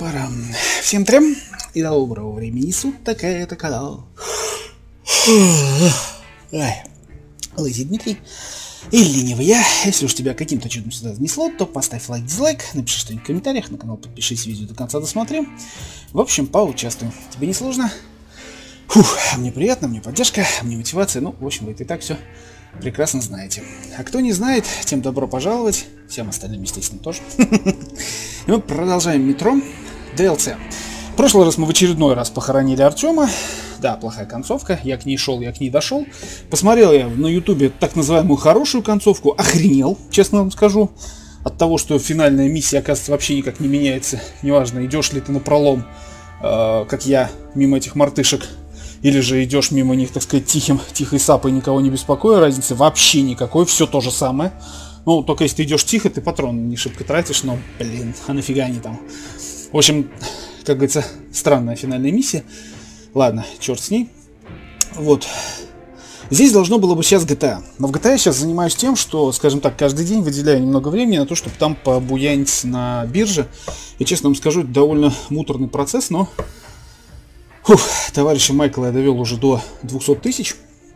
Пара-пара. Всем трем и доброго времени суток, это канал Лысый Дмитрий и ленивый я. Если уж тебя каким-то чудом сюда занесло, то поставь лайк, дизлайк, напиши что-нибудь в комментариях, на канал подпишись, видео до конца досмотри. В общем, поучаствуй. Тебе не сложно? Фух, мне приятно, мне поддержка, мне мотивация. Ну, в общем, вы это и так все прекрасно знаете. А кто не знает, тем добро пожаловать. Всем остальным, естественно, тоже. И мы продолжаем метро DLC. В прошлый раз мы в очередной раз похоронили Артема. Да, плохая концовка. Я к ней шел, я к ней дошел. Посмотрел я на ютубе так называемую хорошую концовку. Охренел, честно вам скажу. От того, что финальная миссия, оказывается, вообще никак не меняется. Неважно, идешь ли ты напролом, как я, мимо этих мартышек. Или же идешь мимо них, так сказать, тихой сапой, никого не беспокоя. Разницы вообще никакой, все то же самое. Ну, только если ты идешь тихо, ты патрон не шибко тратишь, но, блин, а нафига они там? В общем, как говорится, странная финальная миссия. Ладно, черт с ней. Вот. Здесь должно было бы сейчас GTA. Но в GTA я сейчас занимаюсь тем, что, скажем так, каждый день выделяю немного времени на то, чтобы там побуянить на бирже. И, честно вам скажу, это довольно муторный процесс, но... Фух, товарища Майкла я довел уже до 200 тысяч.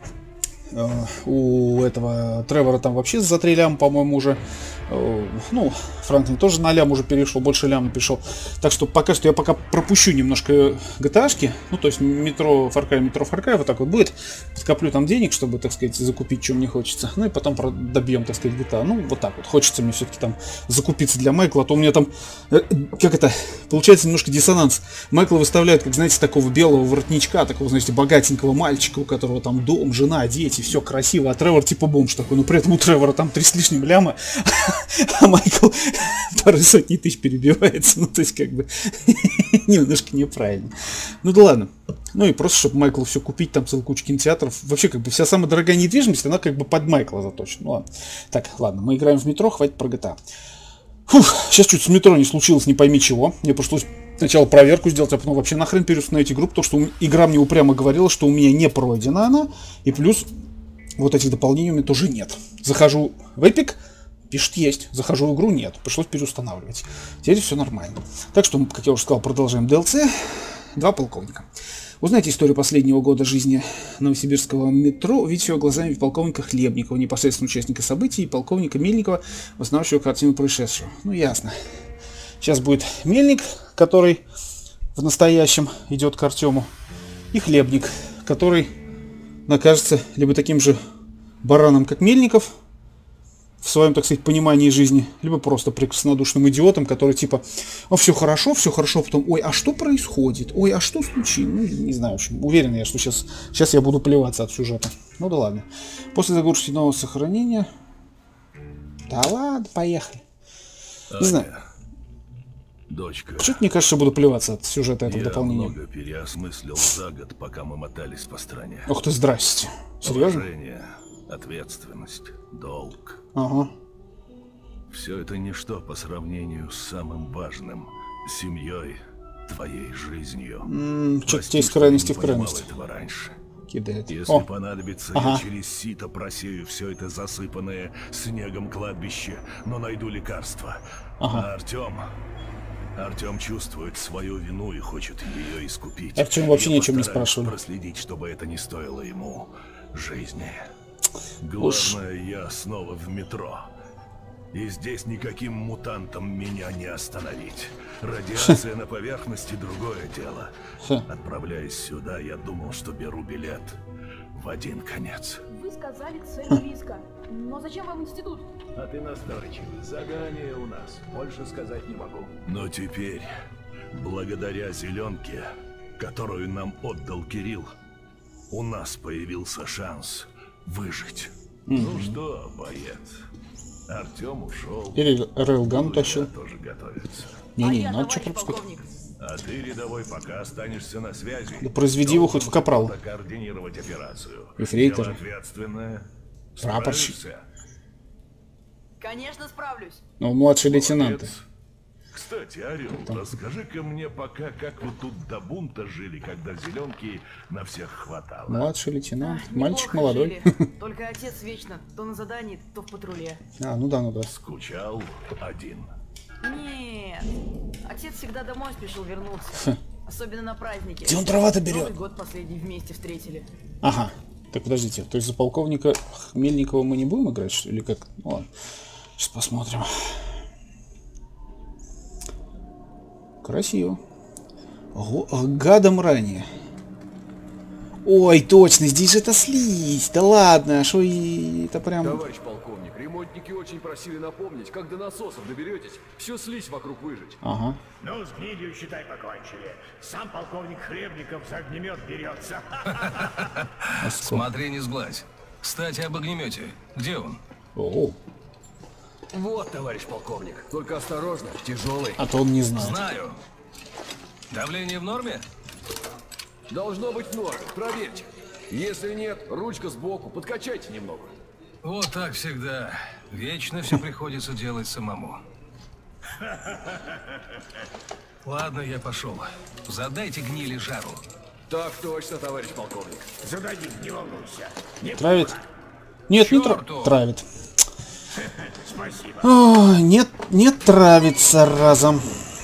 У этого Тревора там вообще за 3 ляма, по-моему, уже. Ну, Франклин тоже на лям уже перешел, больше ляма перешел. Так что пока что я пропущу немножко GTA-шки. Ну, то есть метро Far Cry, вот так вот будет. Скоплю там денег, чтобы, так сказать, закупить, что мне хочется. Ну и потом добьем, так сказать, GTA. Ну, вот так вот. Хочется мне все-таки там закупиться для Майкла. А то у меня там, как это, получается немножко диссонанс. Майкла выставляют, как, знаете, такого белого воротничка, такого, знаете, богатенького мальчика, у которого там дом, жена, дети, все красиво. А Тревор типа бомж такой. Но при этом у Тревора там 3 с лишним ляма. А Майкл пары сотни тысяч перебивается. Ну, то есть, как бы, немножко неправильно. Ну да ладно. Ну и просто, чтобы Майклу все купить, там целую кучу кинотеатров. Вообще, как бы, вся самая дорогая недвижимость, она как бы под Майкла заточена. Ну ладно. Так, ладно, мы играем в метро, хватит про GTA. Фух, сейчас чуть с метро не случилось, не пойми чего. Мне пришлось сначала проверку сделать, а потом вообще нахрен переустановить игру, потому что игра мне упрямо говорила, что у меня не пройдена она. И плюс вот этих дополнений у меня тоже нет. Захожу в Epic, пишет есть. Захожу в игру, нет. Пришлось переустанавливать. Теперь все нормально. Так что, как я уже сказал, продолжаем DLC. 2 полковника. Узнайте историю последнего года жизни новосибирского метро. Увидите его глазами полковника Хлебникова, непосредственно участника событий, и полковника Мельникова, восстанавливающего картину происшедшего. Ну, ясно. Сейчас будет Мельник, который в настоящем идет к Артему, и Хлебник, который окажется либо таким же бараном, как Мельников, в своем, так сказать, понимании жизни, либо просто прекраснодушным идиотом, который типа, все хорошо, потом, ой, а что происходит? Ой, а что случилось? Ну, не знаю, в общем, уверен я, что сейчас я буду плеваться от сюжета. Ну да ладно. После загрузки нового сохранения... Да ладно, поехали. Не знаю. Дочка. Что-то мне кажется, что буду плеваться от сюжета этого дополнения. Я много переосмыслил за год, пока мы мотались по стране. Ох ты, здрасте. Серьезно? Уважение, ответственность, долг. Ага. Все это ничто по сравнению с самым важным — семьей, твоей жизнью. Что-то тебе из крайности в крайность. Этого раньше. Кидает. Если понадобится, я через сито просею все это засыпанное снегом кладбище, но найду лекарство. А Артем чувствует свою вину и хочет ее искупить. Артем вообще ни о чем не спрашивал. Проследить, чтобы это не стоило ему жизни. Главное, я снова в метро. И здесь никаким мутантом меня не остановить. Радиация на поверхности — другое дело. Отправляясь сюда, я думал, что беру билет в один конец. Вы сказали цель риска. Но зачем вам институт? А ты настойчивый. Задание у нас. Больше сказать не могу. Но теперь, благодаря зеленке, которую нам отдал Кирилл, у нас появился шанс выжить. Ну что, боец, Артем ушел. Или Рейлган тащил. Тоже готовится. Не, надо что пропускать. А ты, рядовой, пока останешься на связи. Да произведи его хоть в капрал. Координировать операцию. Эфрейтор. Ответственное. Прапорщик. Конечно, справлюсь. Ну, младший лейтенант. Кстати, Орел, расскажи-ка мне пока, как вы тут до бунта жили, когда зеленки на всех хватало. Младший лейтенант. Мальчик Неплохо молодой. жили. Только отец вечно то на задании, то в патруле. Ну да. Скучал один. Нет, Отец всегда домой спешил вернуться. Особенно на праздники. Где он дрова-то берет? Новый год последний вместе встретили. Ага. Так, подождите. То есть за полковника Хмельникова мы не будем играть, что ли? Или как? Ну, ладно. Сейчас посмотрим. Красиво. Гадом ранее. Ой, точно, здесь же это слизь. Да ладно, что это прям... Товарищ полковник, ремонтники очень просили напомнить, как до насосов доберетесь, всю слизь вокруг выжечь. Ага. Ну, с гнилью, считай, покончили. Сам полковник Хлебников за огнемет берется. Смотри, не сглазь. Кстати, об огнемете. Где он? О, Вот, товарищ полковник, только осторожно, тяжелый. а то он не знает. Знаю. Давление в норме? Должно быть в норме, проверьте. Если нет, ручка сбоку, подкачайте немного. Вот так всегда. Вечно все приходится делать самому. Ладно, я пошел. Задайте гнили жару. Так точно, товарищ полковник. Зададим, не волнуйся. Не Травит? пугай. Нет, не Чёрту! травит. Спасибо. О, нет, не травится разом.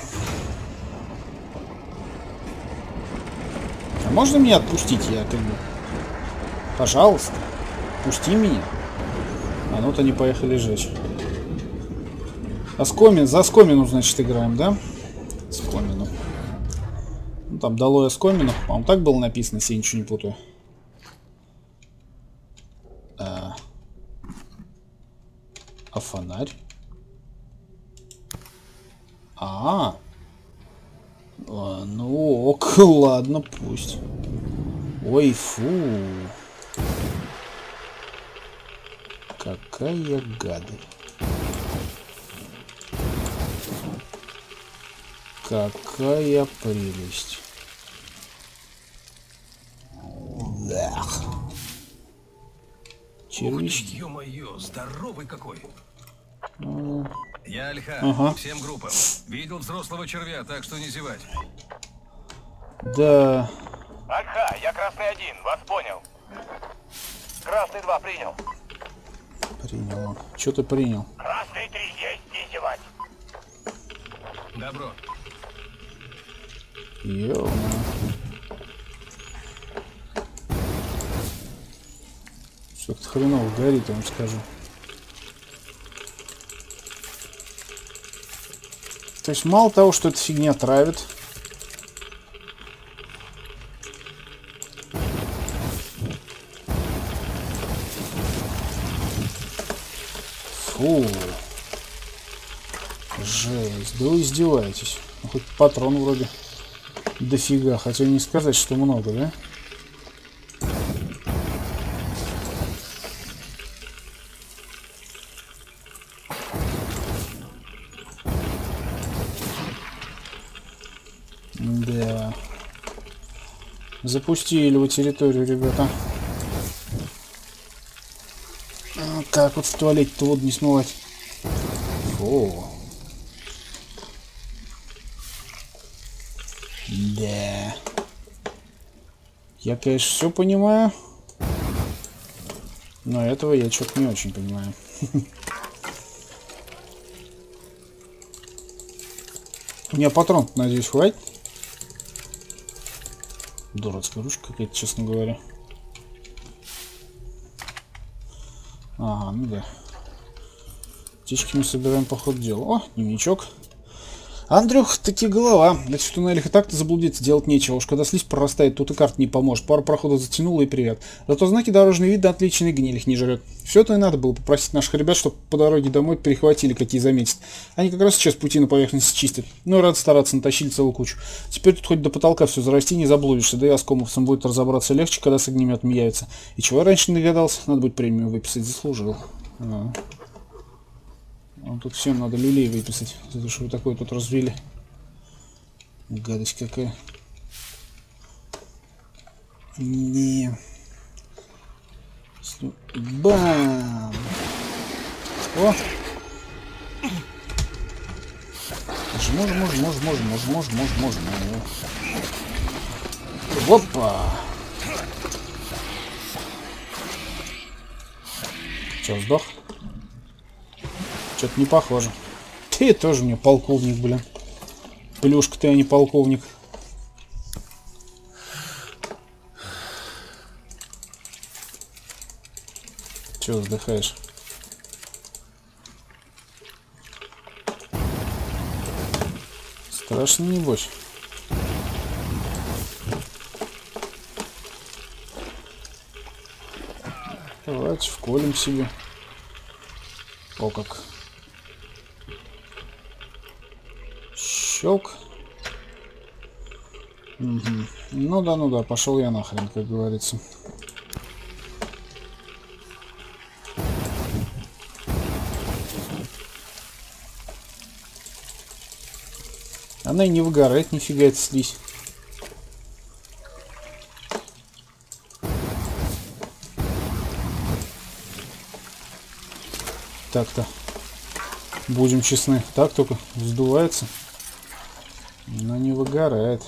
А можно меня отпустить? Я как бы... Пожалуйста, пусти меня. А ну-то они поехали жечь. Оскомин, за Оскомину, значит, играем, да? Оскомину. Ну, там долой Оскомину. По-моему, так было написано, если я ничего не путаю. А фонарь? Ну ок, ладно, пусть. Ой, фу. Какая гадость. Какая прелесть. Эх. Червячки. Ё-моё, здоровый какой. Я Альха. Ага. Всем группам. Видел взрослого червя, так что не зевать. Да. Альха, я красный 1, вас понял. Красный 2 принял. Принял он. Что ты принял? Красный 3 есть, не зевать. Добро. Ё-моё. Что-то хреново горит, я вам скажу. То есть мало того, что эта фигня травит. Фу. Жесть. Да вы издеваетесь. Ну, хоть патрон вроде дофига. Хотя не сказать, что много, да? Да. Запустили вы территорию, ребята. Как вот в туалете-то воду не смывать? Фу. Да. Я, конечно, все понимаю. Но этого я что-то не очень понимаю. У меня патрон, надеюсь, хватит. Дурацкая ручка какая-то, честно говоря. Ага, ну да. Птички мы собираем по ходу дела. О, дневничок. Андрюх, таки голова. Значит, в туннелях и так-то заблудиться делать нечего. Уж когда слизь прорастает, тут и карта не поможет. Пару проходов затянуло и привет. Зато знаки дорожные видно отличные, гниль их не жрет. Все-то и надо было попросить наших ребят, чтобы по дороге домой перехватили, какие заметят. Они как раз сейчас пути на поверхности чистят. Ну, рад стараться, натащили целую кучу. Теперь тут хоть до потолка все зарасти, не заблудишься. Да и оскомовцам будет разобраться легче, когда с огнеметом явится. И чего я раньше не догадался? Надо будет премию выписать, заслужил. Тут всем надо люлей выписать, за то, что вы такое тут развели. Гадость какая. Не. Бам! О! Можно. Опа! Че, сдох? Что-то не похоже. Ты тоже мне полковник, блин. Плюшка ты, а не полковник. Чего вздыхаешь? Страшно, небось. Давайте вколем себе. О как. Щелк. Угу. Ну да, пошел я нахрен, как говорится. Она и не выгорает, нифига, это слизь. Так-то. Будем честны. Так только вздувается. Но не выгорает.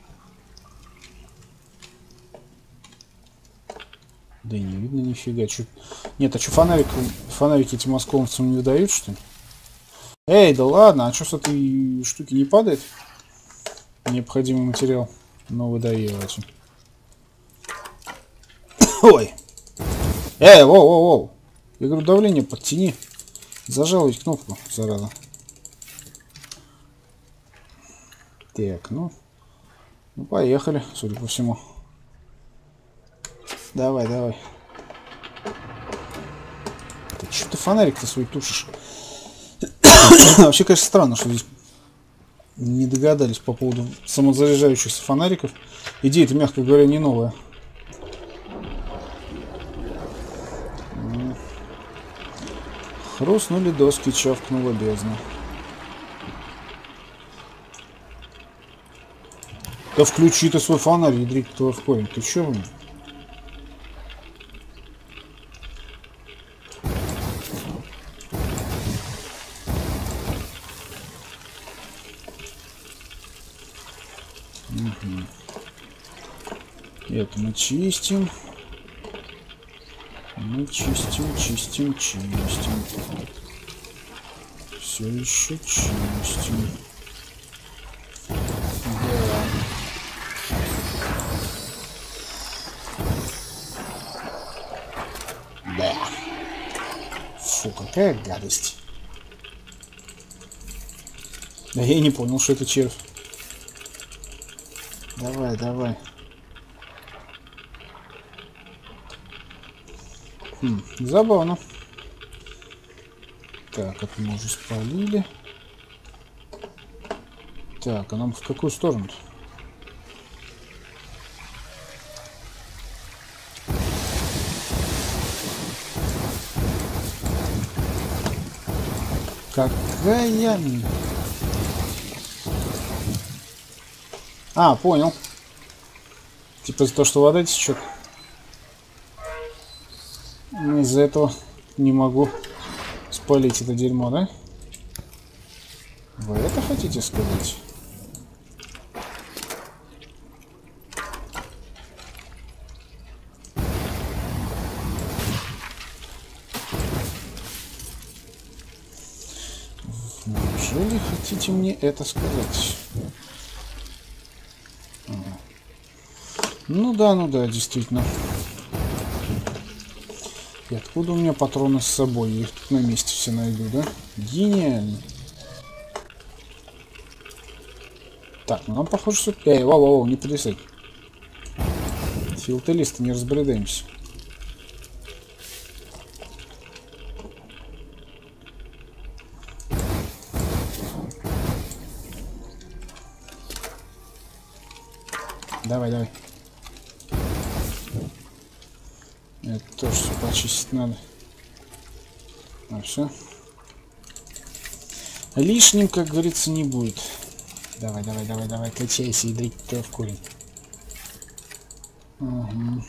Да и не видно нифига. Чё... Нет, а что фонарики этим московцам не выдают, что ли? Эй, да ладно, а что с этой штуки не падает? Необходимый материал. Ну, выдаете. Ой. Эй, воу. Я говорю, давление подтяни. Зажал ведь кнопку, зараза. Так, ну поехали, судя по всему. Давай. Да что ты фонарик-то свой тушишь? Вообще, конечно, странно, что здесь не догадались по поводу самозаряжающихся фонариков. Идея-то, мягко говоря, не новая. Хрустнули доски, чавкнула бездна. Да включи ты свой фонарь, ядрить твой в корень. Ты чё, блин? Угу. Это мы чистим. Мы чистим. Все еще чистим. Да. Фу, какая гадость. Да я и не понял, что это червь. Давай. Забавно. Так, это мы уже спалили. Так, а нам в какую сторону-то? Какая... А, понял. Типа из-за того, что вода течет. Из-за этого не могу спалить это дерьмо, да? Вы это хотите сказать? Неужели хотите мне это сказать? Ну да, действительно. И откуда у меня патроны с собой? Я их тут на месте все найду, да? Гениально. Так, ну нам похоже, что... Эй, воу, не потрясай. Филателисты, не разбредаемся. Давай. Это тоже все почистить надо. А все. Лишним, как говорится, не будет. Давай, качайся и дрить тебя в корень. Угу.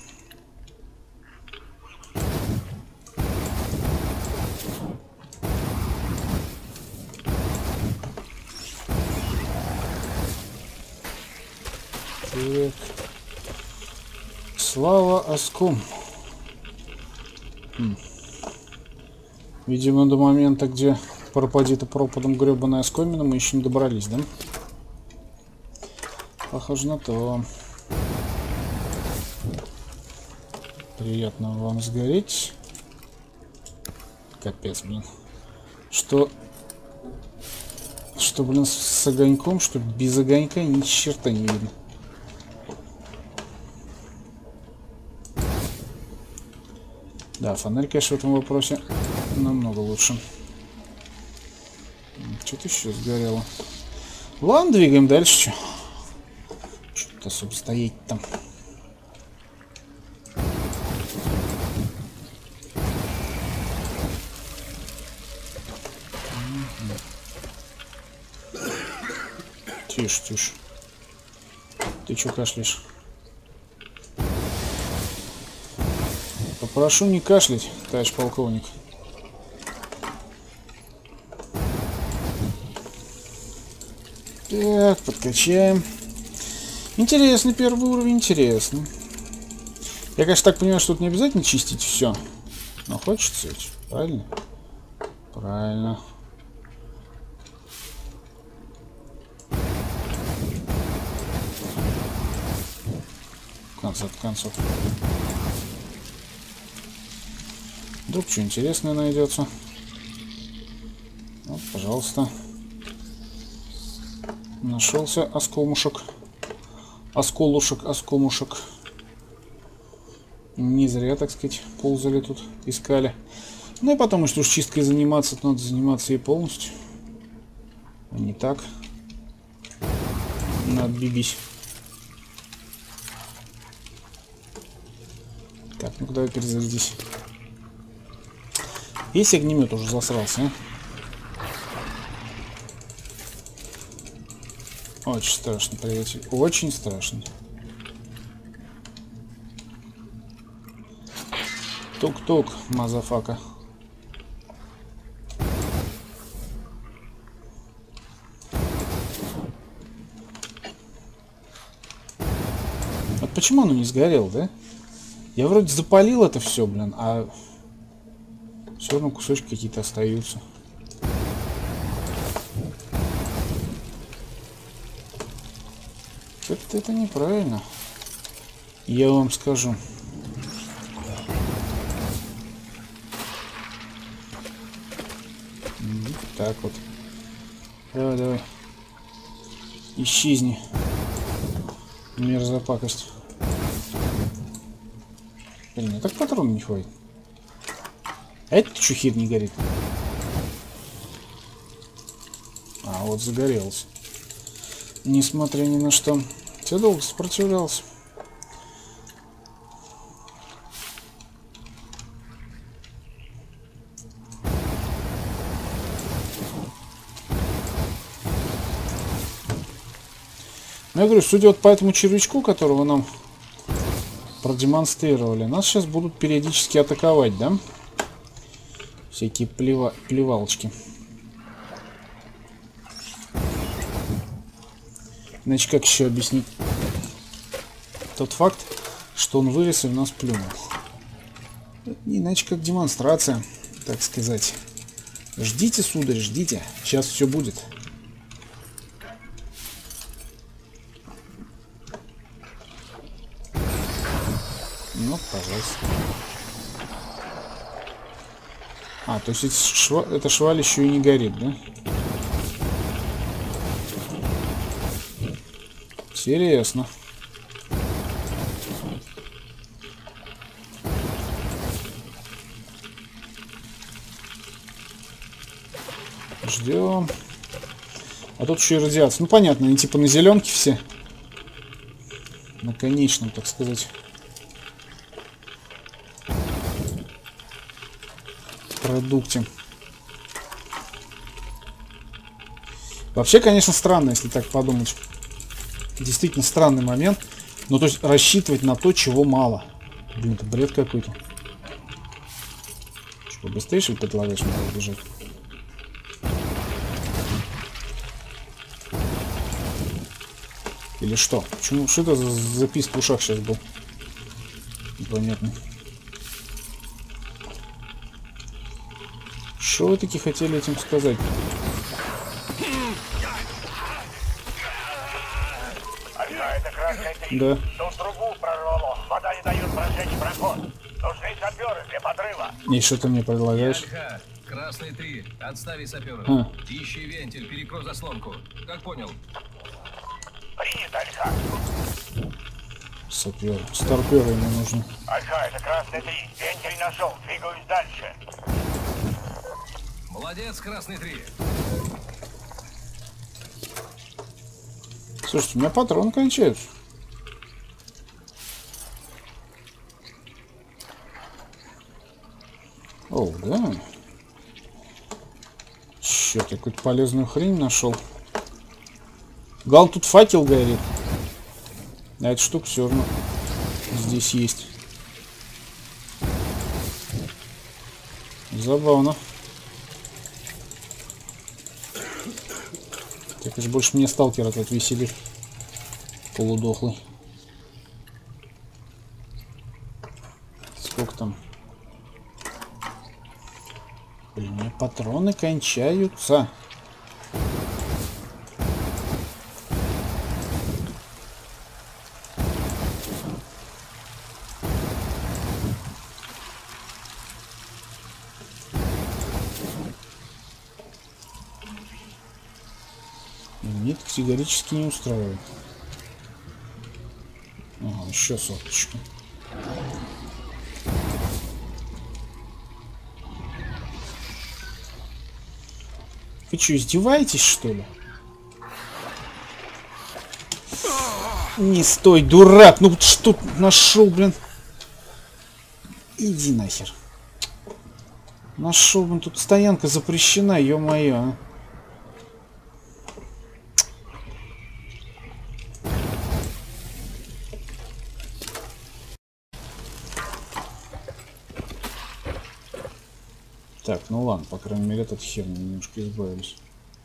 Так. Слава Оском. Видимо, до момента, где пропади-то пропадом гребаная оскомина, мы еще не добрались, да? Похоже на то. Приятно вам сгореть. Капец, блин. Что, блин, с огоньком, что без огонька ни черта не видно. Да, фонарь, конечно, в этом вопросе намного лучше. Что-то еще сгорело. Ладно, двигаем дальше. Что-то особо стоять там. Тише, тише. Ты чё кашляешь? Попрошу не кашлять, товарищ полковник. Так, подкачаем. Интересный первый уровень, интересно. Я, конечно, так понимаю, что тут не обязательно чистить все. Но хочется ведь, правильно? Правильно. В конце концов. Вдруг что интересное найдется. Вот, пожалуйста. Нашелся осколмушек. Осколушек, осколмушек. Не зря, так сказать, ползали тут, искали. Ну и потом, если уж чисткой заниматься, то надо заниматься и полностью. А не так. Надо бибись. Так, ну-ка давай перезарядись. Весь огнемет уже засрался, а? Очень страшно, приятель. Очень страшно. Тук-тук, мазафака. Вот почему оно не сгорело, да? Я вроде запалил это все, блин, а все равно кусочки какие-то остаются. Это неправильно. Я вам скажу. Так вот. Давай, давай. Исчезни. Мерзопакость. Блин, так патрон не хватит. А это что хер не горит? А, вот загорелся. Несмотря ни на что. Все долго сопротивлялся. Ну, я говорю, судя вот по этому червячку, которого нам продемонстрировали, нас сейчас будут периодически атаковать, да? Всякие плевалочки. Иначе как еще объяснить тот факт, что он вылез и в нас плюнул? Иначе как демонстрация, так сказать. Ждите, сударь, ждите. Сейчас все будет. Ну, пожалуйста. А, то есть эта шваль еще и не горит, да? Интересно. Ждем. А тут еще и радиация. Ну, понятно, они типа на зеленке все. На конечном, так сказать. Продукте. Вообще, конечно, странно, если так подумать. Действительно странный момент. Ну, то есть рассчитывать на то, чего мало. Блин, это бред какой-то. Что, быстрее, что ли, предлагаешь мне бежать? Или что? Почему? Что это за писк в ушах сейчас был? Непонятно. Что вы таки хотели этим сказать? Альфа, это красная 3. Да. Тут трубу прорвало. Вода не дает прожечь проход. Нужны саперы для подрыва. И что ты мне предлагаешь? Альха, красный 3, отстави саперов. А. Ищи вентиль, перекрой заслонку. Как понял? Принято, Альфа. Сапер. Старперы ему нужны. Альфа, это красная 3. Вентиль нашел. Двигаюсь дальше. Молодец, красный 3. Слушайте, у меня патроны кончаются. О, да. Черт, я какую-то полезную хрень нашел. Гал, тут факел горит. А эта штука все равно здесь есть. Забавно. Так уж больше мне сталкер этот веселит. Полудохлый. Сколько там? Блин, у меня патроны кончаются. Меня это категорически не устраивает. Ага, еще соточку. Вы что, издеваетесь, что ли? Не стой, дурак! Ну что нашел, блин? Иди нахер. Нашел, блин, тут стоянка запрещена, ё-моё, а. Так, ну ладно, по крайней мере, этот хер немножко избавились.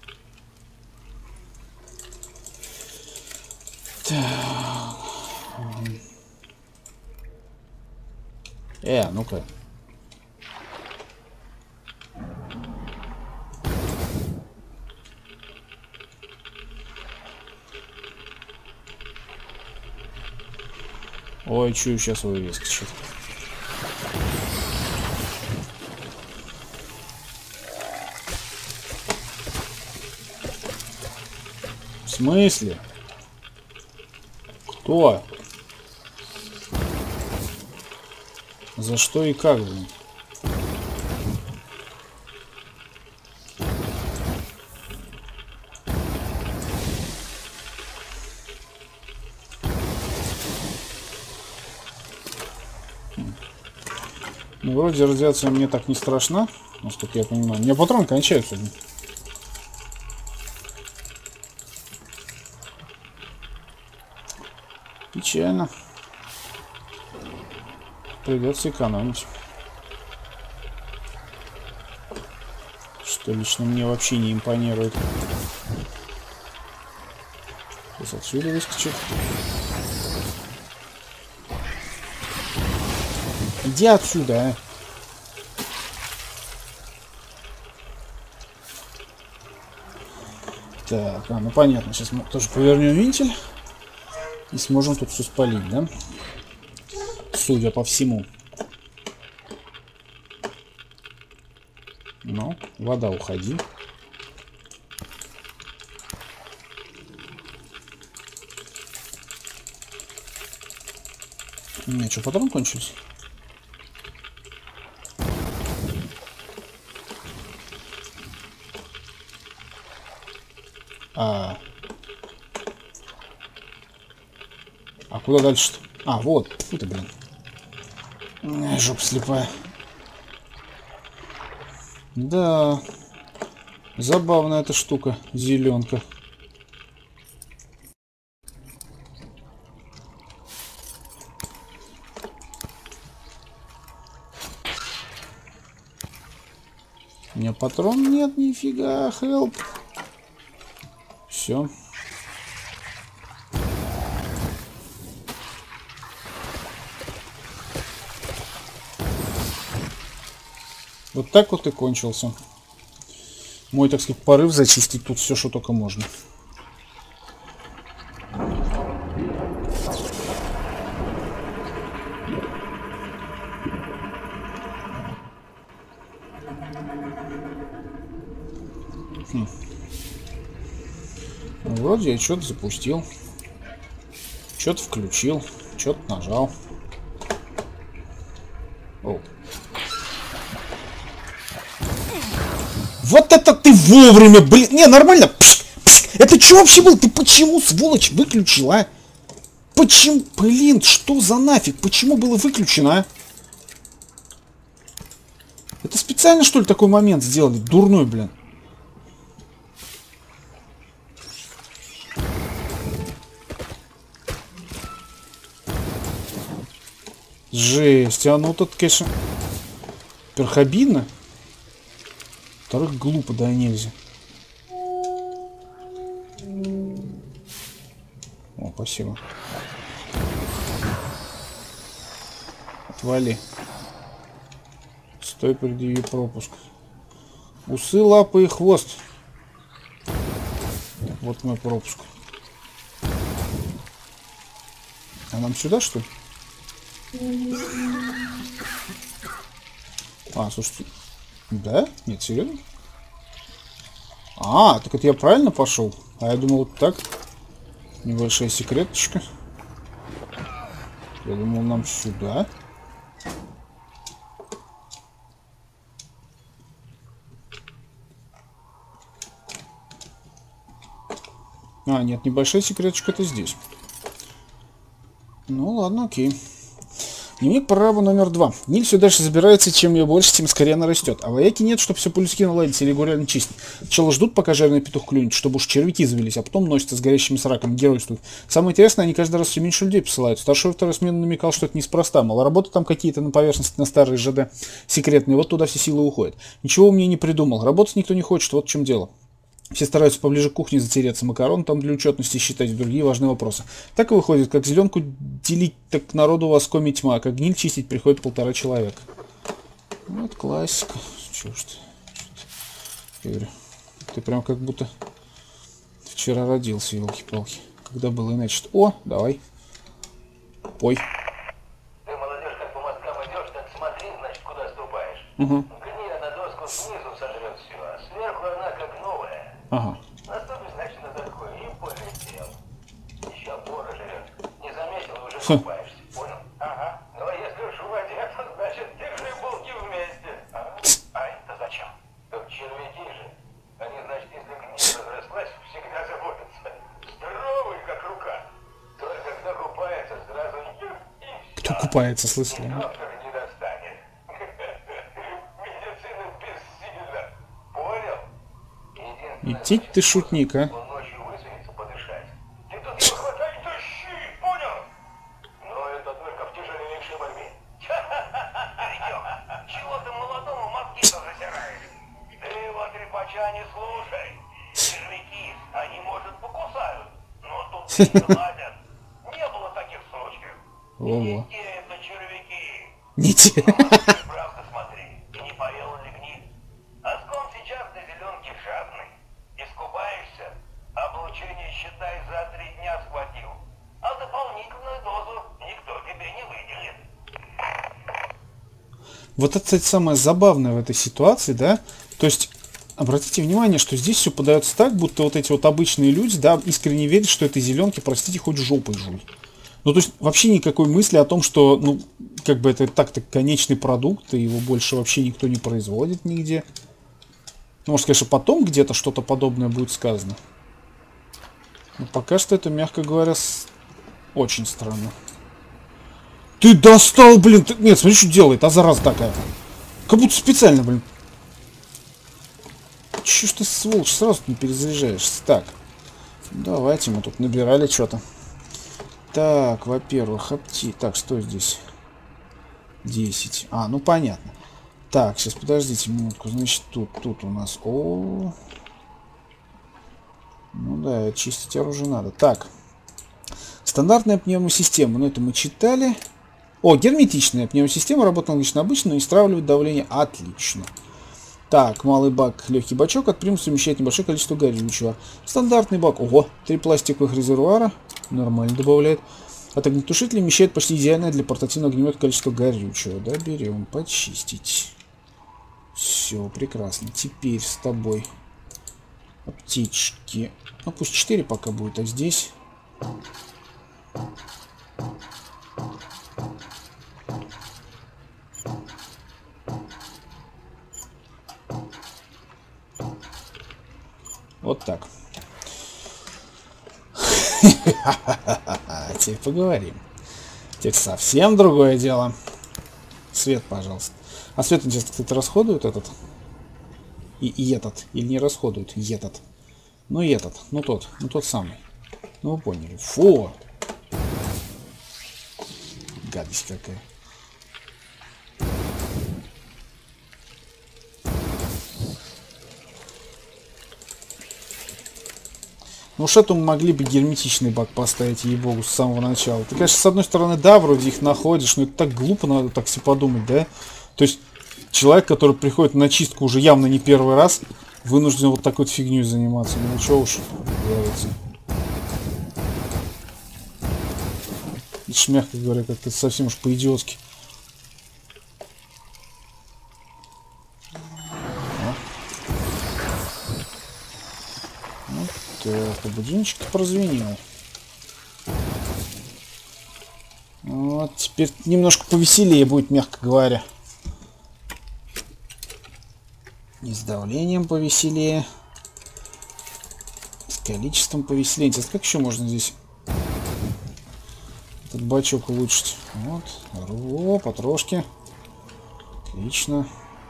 Так. Ну-ка. Ой, чую, сейчас выскочит. В смысле? Кто? За что и как, блин? Ну, вроде радиация мне так не страшна, насколько я понимаю. У меня патроны кончаются. Печально. Придется экономить. Что лично мне вообще не импонирует. Сейчас отсюда выскочит. Иди отсюда, а. Так, ну понятно. Сейчас мы тоже повернем вентиль. И сможем тут все спалить, да? Судя по всему. Ну, вода, уходи. У меня что, патрон кончился? А куда дальше-то? А, вот. Фу ты, блин. Жопа слепая. Да. Забавная эта штука. Зеленка. У меня патрон нет, нифига. Help. Все. Вот так вот и кончился мой, так сказать, порыв зачистить тут все, что только можно. Вроде я что-то запустил. Что-то включил. Что-то нажал. О. Вот это ты вовремя, блин. Не, нормально. Пшк, пшк. Это что вообще было? Ты почему, сволочь, выключила, а? Почему? Блин, что за нафиг? Почему было выключено, а? Это специально, что ли, такой момент сделали? Дурной, блин. Жесть, а ну тут, конечно, во-первых, обидно. Во-вторых, глупо, да нельзя. О, спасибо. Отвали. Стой, предъяви пропуск. Усы, лапы и хвост. Вот мой пропуск. А нам сюда, что ли? А, слушайте. Да? Нет, серьезно? А, так это я правильно пошел? А я думал, вот так. Небольшая секреточка. Я думал, нам сюда. А, нет, небольшая секреточка это здесь. Ну ладно, окей. Дневник прораба номер 2. Ниль все дальше забирается, чем ее больше, тем скорее она растет. А вояки нет, чтобы все по-людски наладить или регулярно чистить. Сначала ждут, пока жареный петух клюнет, чтобы уж червяки завелись, а потом носятся с горящими сраками, геройствуют. Самое интересное, они каждый раз все меньше людей посылают. Старший второй смену намекал, что это неспроста. Мол, работы там какие-то на поверхности, на старые ЖД секретные, вот туда все силы уходят. Ничего мне не придумал. Работать никто не хочет, вот в чем дело. Все стараются поближе к кухне затереться, макарон там для учетности считать и другие важные вопросы. Так и выходит, как зеленку делить, так народу воском и тьма, а как гниль чистить приходит 1,5 человека. Вот классика. Чё ж ты? Игорь, ты прям как будто вчера родился, елки-палки. Когда было иначе. О, давай. Пой. Ты, молодежь, как по мосткам идешь, так смотри, значит, куда ступаешь. Угу. Гниль на доску снизу сожрет все, а сверху она как новая. Ага. Наступишь, значит, на такой и полетел. Еще пора жрет. Не заметил, уже Хм. купаешься. Понял? Ага. Ну, а если уж в воде, то значит, держи булки вместе. А это зачем? Как червяки же. Они, значит, если гниль разрослась, всегда заботятся. Здоровый, как рука. Только кто купается, сразу и все. Кто купается, слышали? Доктор не достанет. Медицина бессильна. Понял? Идти ты шутник, а? Он ночью высунется подышать. Ты тут не хватай, тащи, понял? Но это только в тяжелейшей борьбе. Идем. Чего ты молодому мозги-то засираешь? Ты его трепача не слушай. Червяки, они, может, покусают, но тут не ладят. Не было таких случаев. Не те это червяки. Не те. Правда, смотри, и не поел ли гниль. А ском сейчас на зеленке жадный. Искупаешься, облучение, считай, за 3 дня схватил. А дополнительную дозу никто тебе не выделит. Вот это, кстати, самое забавное в этой ситуации, да? То есть, обратите внимание, что здесь все подается так, будто вот эти вот обычные люди, да, искренне верят, что этой зеленки, простите, хоть жопой жуй. Ну, то есть, вообще никакой мысли о том, что, ну, как бы это так-то конечный продукт, и его больше вообще никто не производит нигде. Ну, может, конечно, потом где-то что-то подобное будет сказано. Но пока что это, мягко говоря, очень странно. Ты достал, блин! Ты... Нет, смотри, что делает, а зараза такая. Как будто специально, блин. Чё ж ты, сволочь, сразу не перезаряжаешься? Так, давайте мы тут набирали что-то. Так, во-первых, Так, что здесь? 10. А, ну понятно. Так, сейчас подождите минутку. Значит, тут у нас... Ну да, чистить оружие надо. Так. Стандартная пневмосистема. Ну, это мы читали. Герметичная пневмосистема. Работает аналогично обычно, но не стравливает давление. Отлично. Так, малый бак, легкий бачок. От примуса вмещает небольшое количество горючего. Стандартный бак. Ого, 3 пластиковых резервуара. Нормально добавляет. От огнетушителя вмещает почти идеальное для портативного огнемета количество горючего. Да, берем. Почистить. Все, прекрасно. Теперь с тобой. Аптечки. Ну, пусть 4 пока будет, а здесь... Вот так. Теперь поговорим. Теперь совсем другое дело. Свет, пожалуйста. А свет, интересно, кстати, расходует этот? И этот. Или не расходует? И этот. Ну и этот. Ну тот самый. Ну вы поняли. Фу! Гадость какая. Ну уж этому могли бы герметичный бак поставить, ей-богу, с самого начала. Ты, конечно, с одной стороны, да, вроде их находишь, но это так глупо, надо так себе подумать, да? То есть, человек, который приходит на чистку уже явно не первый раз, вынужден вот такой вот фигней заниматься. Ну что уж говорится. Это, мягко говоря, как-то совсем уж по-идиотски. Так, будильничек прозвенел. Вот, теперь немножко повеселее будет, мягко говоря. И с давлением повеселее. С количеством повеселее. Интересно, как еще можно здесь этот бачок улучшить? Вот. О, потрошки. Отлично.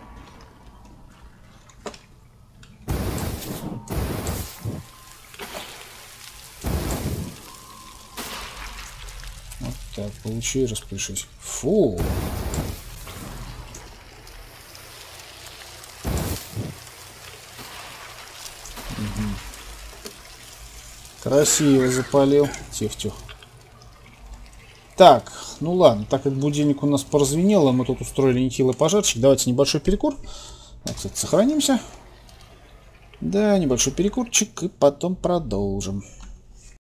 Так, получи и распишись. Фу. Угу. Красиво запалил. Тихо-тихо. Так, ну ладно, так как будильник у нас прозвенел, а мы тут устроили нехилый пожарчик, давайте небольшой перекур. Так, кстати, сохранимся. Да, небольшой перекурчик, и потом продолжим.